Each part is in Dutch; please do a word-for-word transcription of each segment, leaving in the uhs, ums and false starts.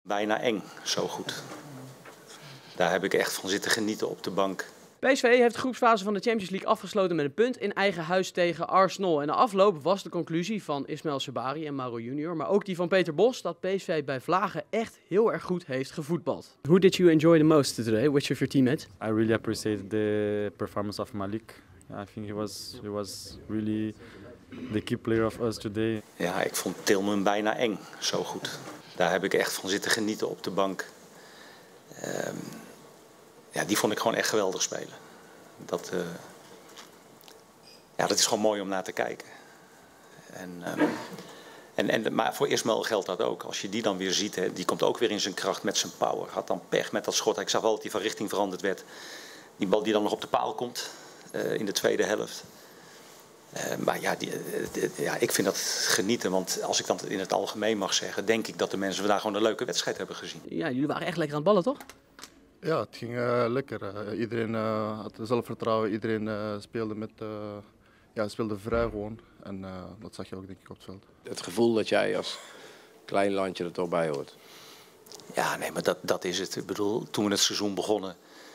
Bijna eng, zo goed. Daar heb ik echt van zitten genieten op de bank. P S V heeft de groepsfase van de Champions League afgesloten met een punt in eigen huis tegen Arsenal. En de afloop was de conclusie van Ismaël Sabari en Mauro Junior, maar ook die van Peter Bos, dat P S V bij vlagen echt heel erg goed heeft gevoetbald. Who did you enjoy the most today? Which of your teammates? I really appreciate the performance of Malik. I think he was he was really the key player of us today. Ja, ik vond Tillman bijna eng, zo goed. Daar heb ik echt van zitten genieten op de bank. Um, ja, die vond ik gewoon echt geweldig spelen. Dat, uh, ja, dat is gewoon mooi om naar te kijken. En, um, en, en, maar voor Ismaël geldt dat ook. Als je die dan weer ziet, hè, die komt ook weer in zijn kracht met zijn power. Had dan pech met dat schot. Ik zag wel dat hij van richting veranderd werd. Die bal die dan nog op de paal komt uh, in de tweede helft. Uh, maar ja, die, die, ja, ik vind dat genieten, want als ik dat in het algemeen mag zeggen, denk ik dat de mensen vandaag gewoon een leuke wedstrijd hebben gezien. Ja, jullie waren echt lekker aan het ballen, toch? Ja, het ging uh, lekker. Uh, iedereen uh, had zelfvertrouwen, iedereen uh, speelde, met, uh, ja, speelde vrij gewoon. En uh, dat zag je ook denk ik op het veld. Het gevoel dat jij als klein landje er toch bij hoort. Ja, nee, maar dat, dat is het. Ik bedoel, toen we het seizoen begonnen,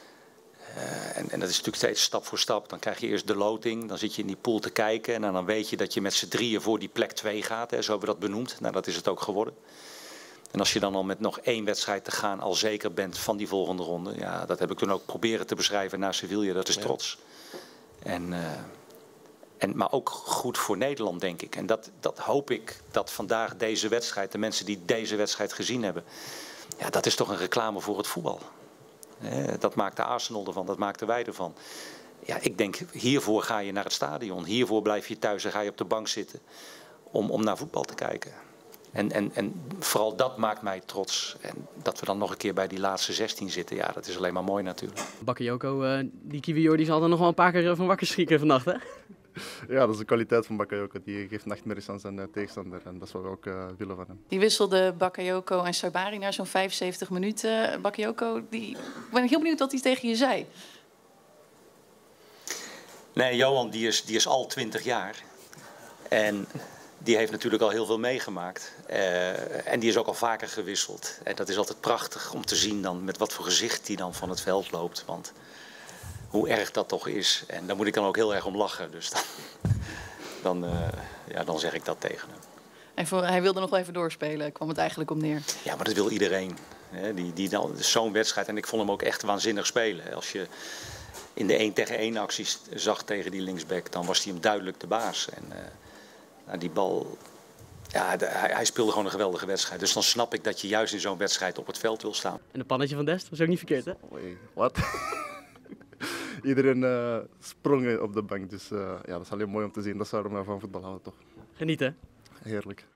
Uh, en, en dat is natuurlijk steeds stap voor stap. Dan krijg je eerst de loting, dan zit je in die pool te kijken. En dan weet je dat je met z'n drieën voor die plek twee gaat. Hè, zo hebben we dat benoemd. Nou, dat is het ook geworden. En als je dan al met nog één wedstrijd te gaan al zeker bent van die volgende ronde. Ja, dat heb ik toen ook proberen te beschrijven naar Sevilla. Dat is trots. Ja. En, uh, en, maar ook goed voor Nederland, denk ik. En dat, dat hoop ik dat vandaag deze wedstrijd, de mensen die deze wedstrijd gezien hebben. Ja, dat is toch een reclame voor het voetbal. Dat maakt de Arsenal ervan, dat maakten wij ervan. Ja, ik denk, hiervoor ga je naar het stadion. Hiervoor blijf je thuis en ga je op de bank zitten om, om naar voetbal te kijken. En, en, en vooral dat maakt mij trots. En dat we dan nog een keer bij die laatste zestien zitten, ja, dat is alleen maar mooi natuurlijk. Bakayoko, uh, die Kiwior, die zal er nog wel een paar keer van wakker schrikken vannacht, hè? Ja, dat is de kwaliteit van Bakayoko. Die geeft nachtmerries aan zijn uh, tegenstander en dat is wat we ook uh, willen van hem. Die wisselde Bakayoko en Sabari na zo'n vijfenzeventig minuten. Bakayoko, die... ik ben heel benieuwd wat hij tegen je zei. Nee, Johan die is, die is al twintig jaar. En die heeft natuurlijk al heel veel meegemaakt. Uh, en die is ook al vaker gewisseld. En dat is altijd prachtig om te zien dan met wat voor gezicht hij dan van het veld loopt. Want hoe erg dat toch is. En daar moet ik dan ook heel erg om lachen. Dus dan, dan, uh, ja, dan zeg ik dat tegen hem. En voor, hij wilde nog wel even doorspelen, kwam het eigenlijk om neer. Ja, maar dat wil iedereen. Hè, die, die dan, zo'n wedstrijd. En ik vond hem ook echt waanzinnig spelen. Als je in de één tegen één acties zag tegen die linksback, dan was hij hem duidelijk de baas. En uh, nou, die bal, ja, de, hij, hij speelde gewoon een geweldige wedstrijd. Dus dan snap ik dat je juist in zo'n wedstrijd op het veld wil staan. En een pannetje van Dest was ook niet verkeerd, hè? Oei, wat? Iedereen uh, sprong op de bank, dus uh, ja, dat is alleen mooi om te zien. Dat is waarom we van voetbal houden, toch? Genieten. Heerlijk.